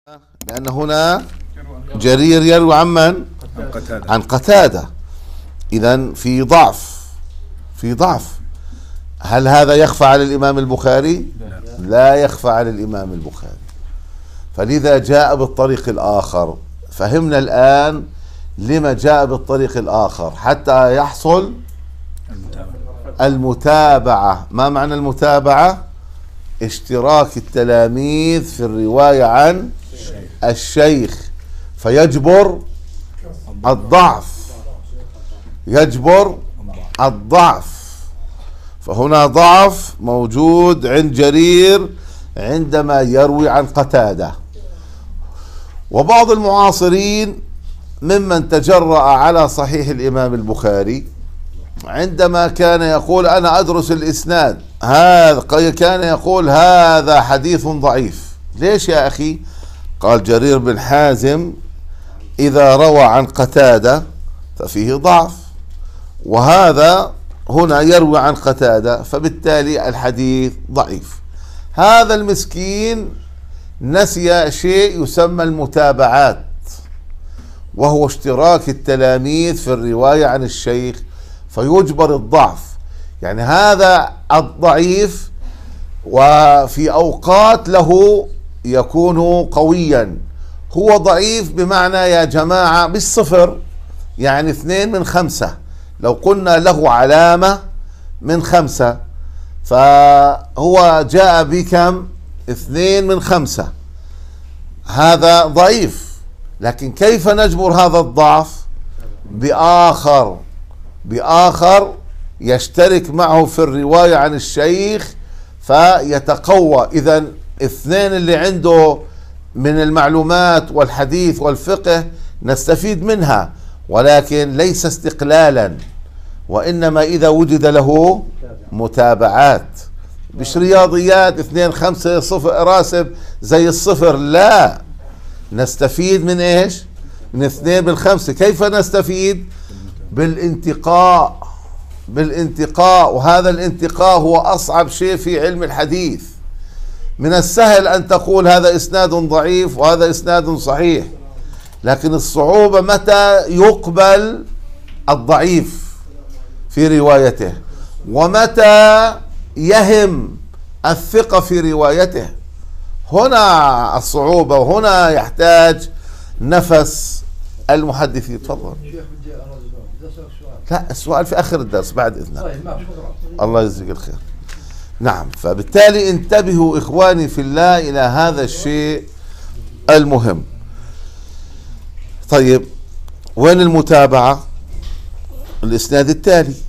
لأن هنا جرير يروي عن من؟ عن قتادة. إذن في ضعف. هل هذا يخفى على الإمام البخاري؟ لا يخفى على الإمام البخاري. فلذا جاء بالطريق الآخر. فهمنا الآن لما جاء بالطريق الآخر حتى يحصل المتابعة. ما معنى المتابعة؟ اشتراك التلاميذ في الرواية عن الشيخ فيجبر الضعف. فهنا ضعف موجود عند جرير عندما يروي عن قتادة. وبعض المعاصرين ممن تجرأ على صحيح الإمام البخاري عندما كان يقول أنا أدرس الإسناد، هذا كان يقول هذا حديث ضعيف. ليش يا أخي؟ قال جرير بن حازم إذا روى عن قتادة ففيه ضعف، وهذا هنا يروي عن قتادة فبالتالي الحديث ضعيف. هذا المسكين نسي شيء يسمى المتابعات، وهو اشتراك التلاميذ في الرواية عن الشيخ فيجبر الضعف. يعني هذا الضعيف وفي أوقات له يكون قويا. هو ضعيف بمعنى يا جماعة بالصفر، يعني 2 من 5. لو قلنا له علامة من 5 فهو جاء بكم 2 من 5. هذا ضعيف. لكن كيف نجبر هذا الضعف؟ بآخر يشترك معه في الرواية عن الشيخ فيتقوى. إذن 2 اللي عنده من المعلومات والحديث والفقه نستفيد منها، ولكن ليس استقلالا، وإنما إذا وجد له متابعات. مش رياضيات 2 5 صفر راسب زي الصفر، لا، نستفيد من إيش؟ من 2 من 5. كيف نستفيد؟ بالانتقاء. وهذا الانتقاء هو أصعب شيء في علم الحديث. من السهل أن تقول هذا إسناد ضعيف وهذا إسناد صحيح، لكن الصعوبة متى يقبل الضعيف في روايته ومتى يهم الثقة في روايته. هنا الصعوبة، وهنا يحتاج نفس المحدثين. تفضل. لا، السؤال في آخر الدرس بعد إذنك. الله يجزيك الخير. نعم. فبالتالي انتبهوا إخواني في الله إلى هذا الشيء المهم. طيب، وين المتابعة؟ الإسناد التالي